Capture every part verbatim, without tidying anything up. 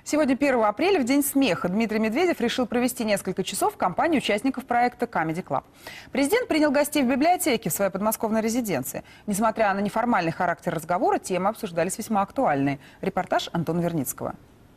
Сегодня первого апреля, в День смеха, Дмитрий Медведев решил провести несколько часов в компании участников проекта Comedy Club. Президент принял гостей в библиотеке в своей подмосковной резиденции. Несмотря на неформальный характер разговора, темы обсуждались весьма актуальные. Репортаж Антона Верницкого.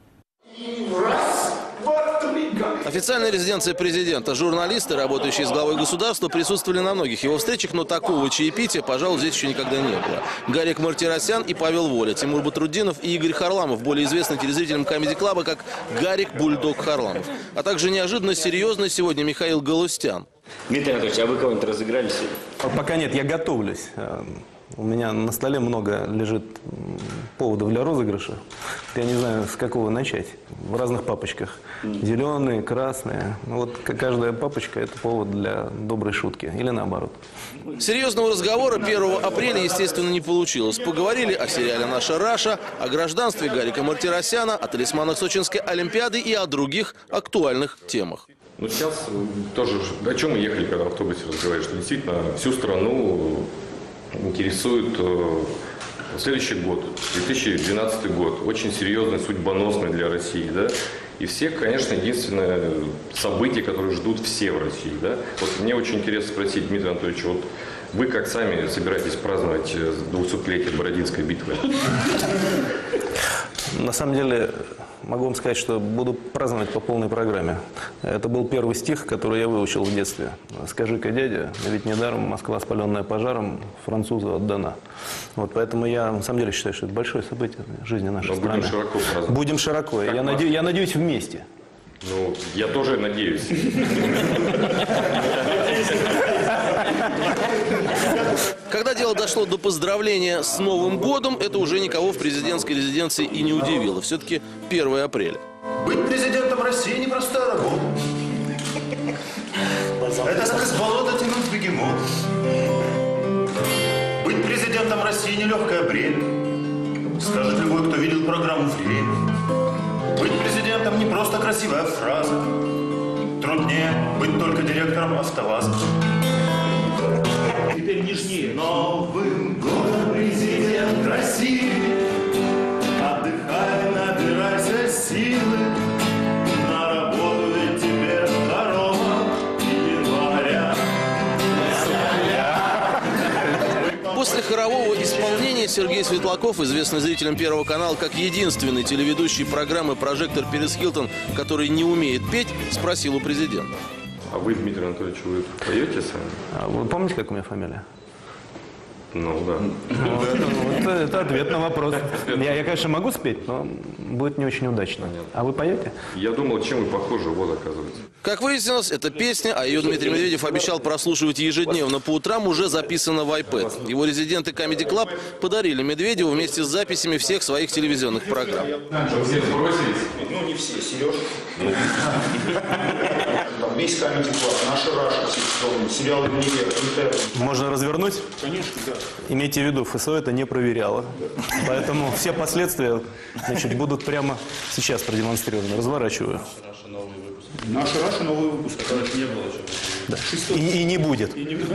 Официальная резиденция президента. Журналисты, работающие с главой государства, присутствовали на многих его встречах, но такого чаепития, пожалуй, здесь еще никогда не было. Гарик Мартиросян и Павел Воля, Тимур Батрутдинов и Игорь Харламов, более известный телезрителям Comedy Club как Гарик Бульдог Харламов. А также неожиданно серьезный сегодня Михаил Галустян. Дмитрий Анатольевич, а вы кого-нибудь разыграли сегодня? Пока нет, я готовлюсь. У меня на столе много лежит поводов для розыгрыша. Я не знаю, с какого начать. В разных папочках. Зеленые, красные. Вот каждая папочка – это повод для доброй шутки. Или наоборот. Серьезного разговора первого апреля, естественно, не получилось. Поговорили о сериале «Наша Раша», о гражданстве Гарика Мартиросяна, о талисманах Сочинской Олимпиады и о других актуальных темах. Ну, сейчас тоже, о чем мы ехали, когда в автобусе разговаривали, что действительно всю страну интересует э, следующий год, две тысячи двенадцатый год, очень серьезный, судьбоносный для России, да, и все, конечно, единственное событие, которое ждут все в России, да. Вот мне очень интересно спросить, Дмитрий Анатольевич, вот вы как сами собираетесь праздновать двухсотлетие Бородинской битвы? На самом деле, могу вам сказать, что буду праздновать по полной программе. Это был первый стих, который я выучил в детстве. «Скажи-ка, дядя, ведь недаром Москва, спаленная пожаром, французу отдана». Вот, поэтому я на самом деле считаю, что это большое событие в жизни нашей страны. Будем широко праздновать. Будем широко. Я, наде... я надеюсь, вместе. Ну, я тоже надеюсь. Когда дело дошло до поздравления с Новым годом, это уже никого в президентской резиденции и не удивило. Все-таки первое апреля. Быть президентом России – непростая работа. Это сквозь болото тянуть бегемот. Быть президентом России – нелегкая бремя. Скажет любой, кто видел программу «Время». Быть президентом – не просто красивая фраза. Труднее быть только директором АвтоВАЗа. Теперь нежнее. Новым годом, президент России, отдыхай, набирайся силы, на работу ведь тебе второго января. После хорового исполнения Сергей Светлаков, известный зрителям Первого канала как единственный телеведущий программы «Прожектор Перес Хилтон», который не умеет петь, спросил у президента. А вы, Дмитрий Анатольевич, вы поете сами? А вы помните, как у меня фамилия? Ну, да. Ну, это, вот, это ответ на вопрос. Я, я, конечно, могу спеть, но будет не очень удачно. А вы поете? Я думал, чем вы похожи, вот оказывается. Как выяснилось, эта песня, а ее Дмитрий Медведев обещал прослушивать ежедневно по утрам, уже записана в iPad. Его резиденты Comedy Club подарили Медведеву вместе с записями всех своих телевизионных программ. Что, все сбросились? Ну, не все, Сереж. Там весь Comedy Club, «Наша Раша», сериал «Универ», «Интер». Можно развернуть? Конечно, да. Имейте в виду, ФСО это не проверяло. Поэтому все последствия, значит, будут прямо сейчас продемонстрированы. Разворачиваю. «Наша Раша» новый выпуск. Которых не было еще. Да. И, и не будет.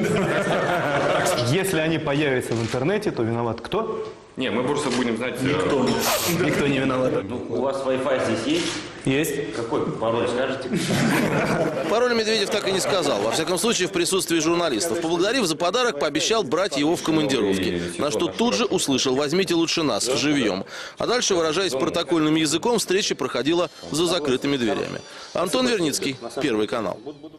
Если они появятся в интернете, то виноват кто? Не, мы просто будем знать... Никто. Никто не виноват. У вас Wi-Fi здесь есть? Есть. Какой пароль скажете? Пароль Медведев так и не сказал, во всяком случае в присутствии журналистов. Поблагодарив за подарок, пообещал брать его в командировке. На что тут же услышал: «Возьмите лучше нас, живьем». А дальше, выражаясь протокольным языком, встреча проходила за закрытыми дверями. Антон Верницкий, Первый канал.